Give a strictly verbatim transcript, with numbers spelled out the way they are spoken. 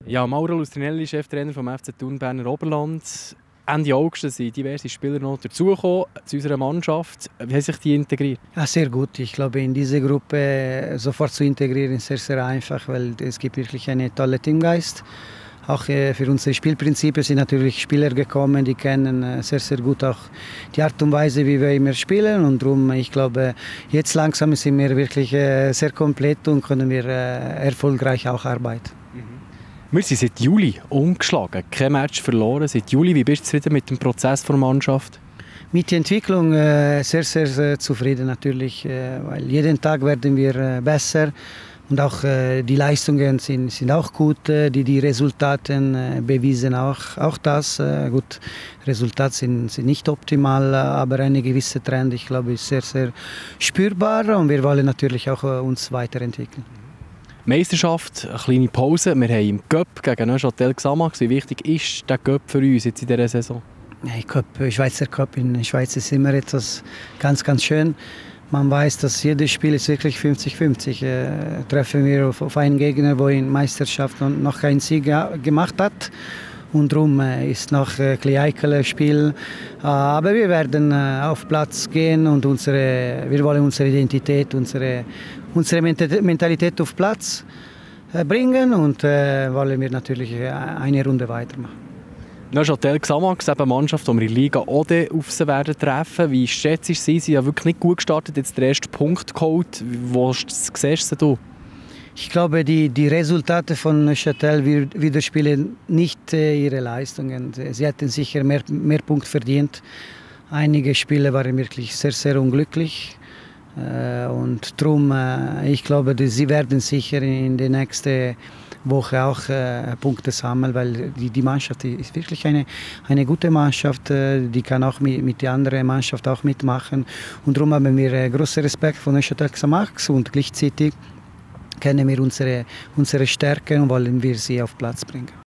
Ja, Mauro Lustrinelli, Cheftrainer vom F C Thun Berner Oberland. Ende August sind diverse Spieler noch dazugekommen zu unserer Mannschaft. Wie haben sich die integriert? Ja, sehr gut. Ich glaube, in diese Gruppe sofort zu integrieren ist sehr, sehr einfach, weil es gibt wirklich einen tollen Teamgeist. Auch äh, für unsere Spielprinzipien sind natürlich Spieler gekommen, die kennen äh, sehr, sehr gut auch die Art und Weise, wie wir immer spielen. Und darum, ich glaube, jetzt langsam sind wir wirklich äh, sehr komplett und können wir äh, erfolgreich auch arbeiten. Wir sind seit Juli ungeschlagen, kein Match verloren. Seit Juli, wie bist du zufrieden mit dem Prozess der Mannschaft? Mit der Entwicklung äh, sehr, sehr, sehr zufrieden natürlich, äh, weil jeden Tag werden wir äh, besser und auch äh, die Leistungen sind, sind auch gut, äh, die, die Resultate äh, bewiesen auch, auch das. Äh, gut, Resultate sind, sind nicht optimal, aber ein gewisser Trend, ich glaube, ist sehr, sehr spürbar und wir wollen natürlich auch äh, uns weiterentwickeln. Meisterschaft, eine kleine Pause. Wir haben im Cup gegen Neuchâtel Xamax. Wie wichtig ist der Cup für uns jetzt in dieser Saison? Ich glaube, Schweizer Cup in der Schweiz ist immer etwas ganz, ganz schön. Man weiß, dass jedes Spiel ist wirklich fünfzig fünfzig. Äh, treffen wir auf, auf einen Gegner, der in der Meisterschaft noch keinen Sieg gemacht hat. Und darum äh, ist noch ein kleines Spiel. Äh, aber wir werden äh, auf Platz gehen und unsere, wir wollen unsere Identität, unsere, unsere Mentalität auf Platz äh, bringen und äh, wollen wir natürlich eine Runde weitermachen. Neuchâtel Xamax, eben eine Mannschaft, die wir in der Liga auch auf sie werden treffen. Wie schätzt du sie? Sie sind ja wirklich nicht gut gestartet, jetzt den ersten Punkt geholt. Wo siehst du? Ich glaube, die, die Resultate von Neuchâtel widerspiegeln nicht äh, ihre Leistungen. Sie hätten sicher mehr, mehr Punkte verdient. Einige Spiele waren wirklich sehr, sehr unglücklich. Äh, und darum, äh, ich glaube, sie werden sicher in der nächsten Woche auch äh, Punkte sammeln, weil die, die Mannschaft die ist wirklich eine, eine gute Mannschaft. Äh, die kann auch mit, mit der anderen Mannschaft auch mitmachen. Und darum haben wir äh, großen Respekt vor Neuchâtel Xamax und gleichzeitig kennen wir unsere, unsere Stärken und wollen wir sie auf Platz bringen.